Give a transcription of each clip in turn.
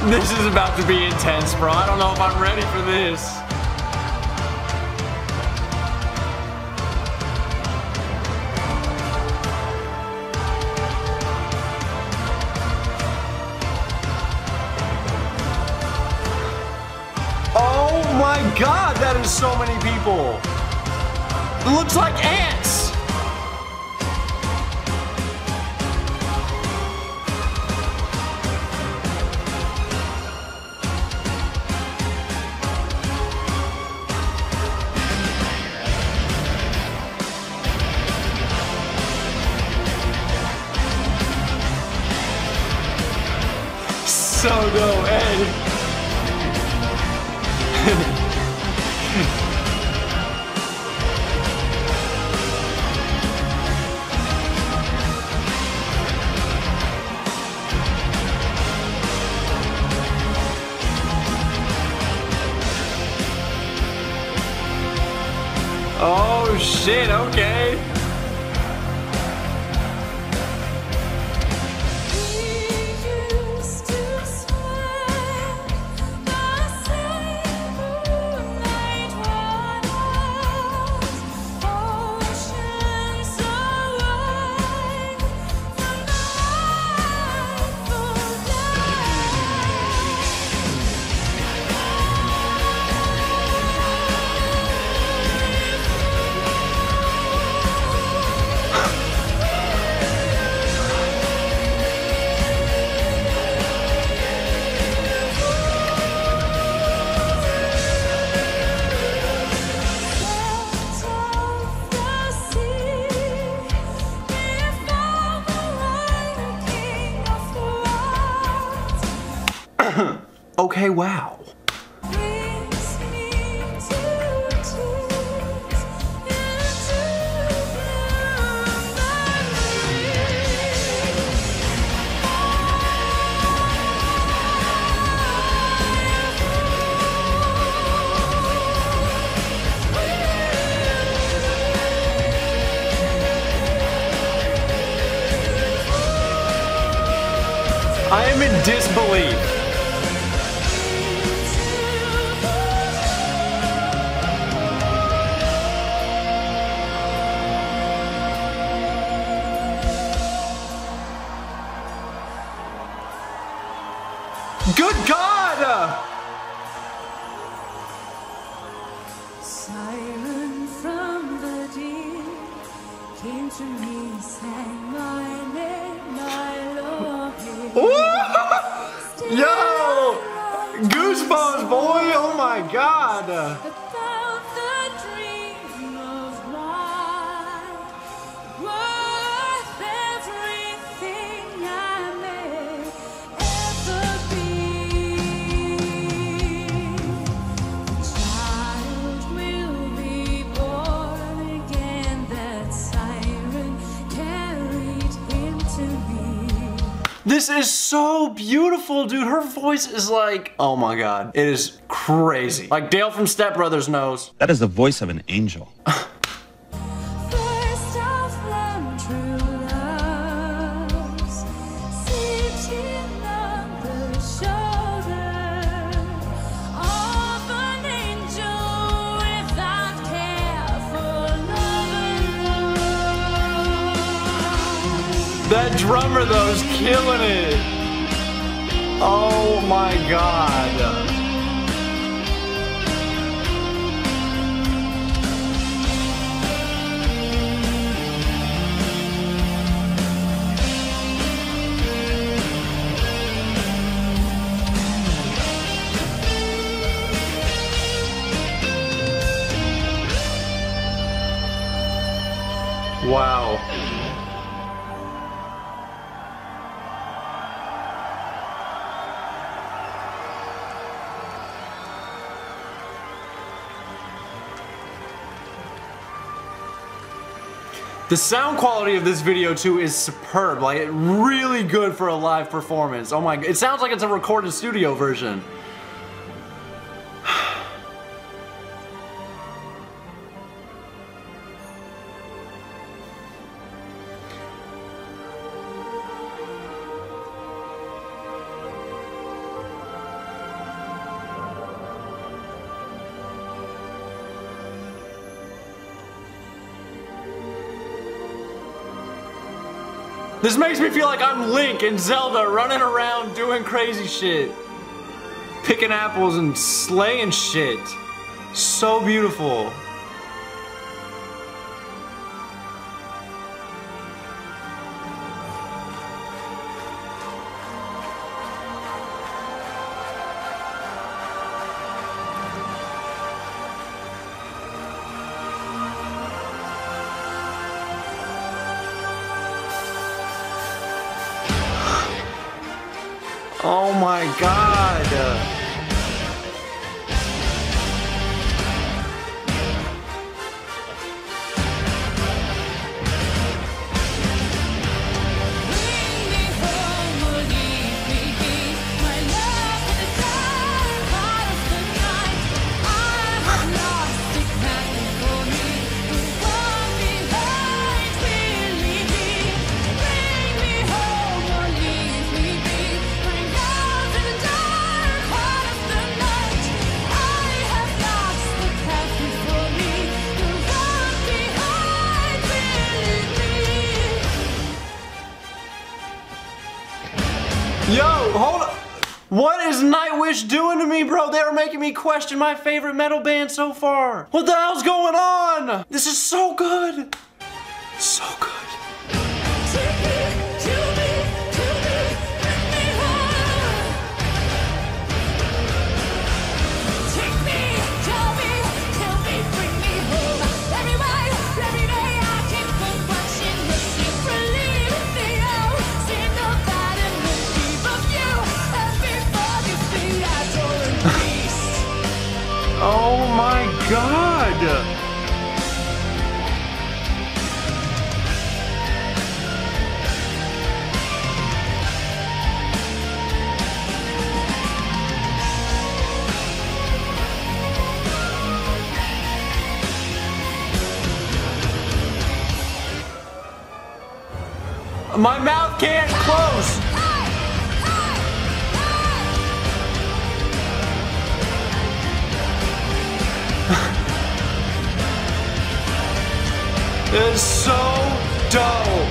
This is about to be intense, bro. I don't know if I'm ready for this. Oh my God, that is so many people. It looks like ants. So go, Ed. Oh shit, okay. Okay, wow. I am in disbelief. Good God! Siren from the deep came to me, sang my name, I love you. Yo! Goosebumps, boy! Oh my God! About the dream of mine, worth everything I may ever be. The child will be born again, that siren carried him to me. This is so beautiful, dude. Her voice is like, oh my God. It is crazy. Like Dale from Step Brothers knows. That is the voice of an angel. First of them true loves, sitting on the shoulder of an angel without care for love. That drummer though is killing it. Oh my God. Wow. The sound quality of this video too is superb, like really good for a live performance. Oh my, it sounds like it's a recorded studio version. This makes me feel like I'm Link and Zelda running around doing crazy shit. Picking apples and slaying shit. So beautiful. Oh my God. Yo, hold up. What is Nightwish doing to me, bro? They are making me question my favorite metal band so far. What the hell's going on? This is so good. So good. Oh my God! My mouth can't close! It's so dope.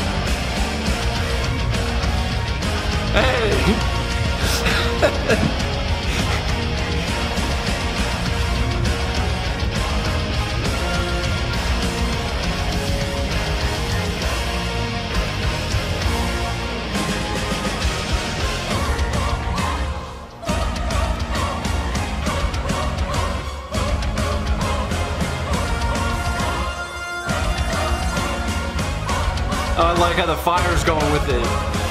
Hey. I like how the fire's going with it.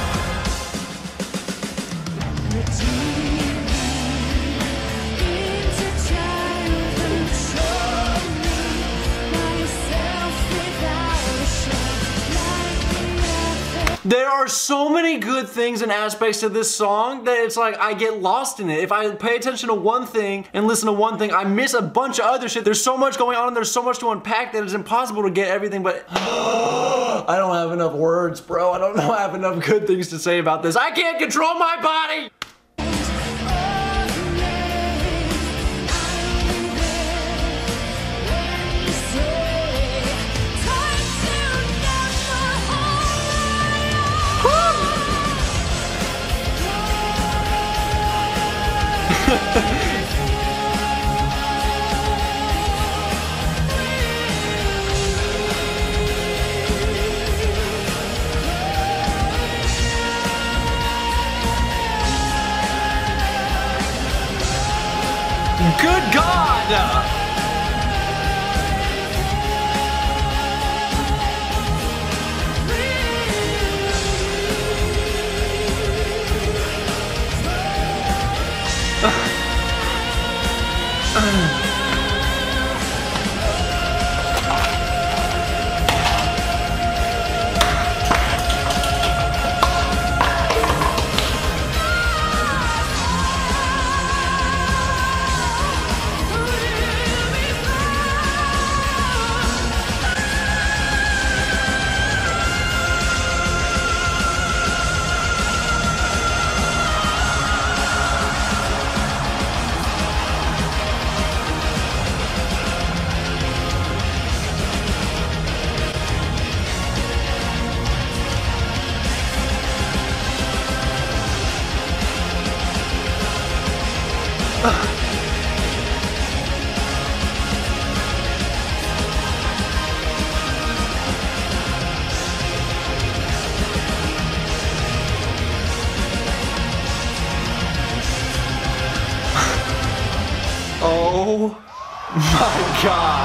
There are so many good things and aspects to this song that it's like I get lost in it. If I pay attention to one thing and listen to one thing, I miss a bunch of other shit. There's so much going on and there's so much to unpack that it's impossible to get everything, but I don't have enough words, bro. I don't know I have enough good things to say about this. I can't control my body! Good God! my god.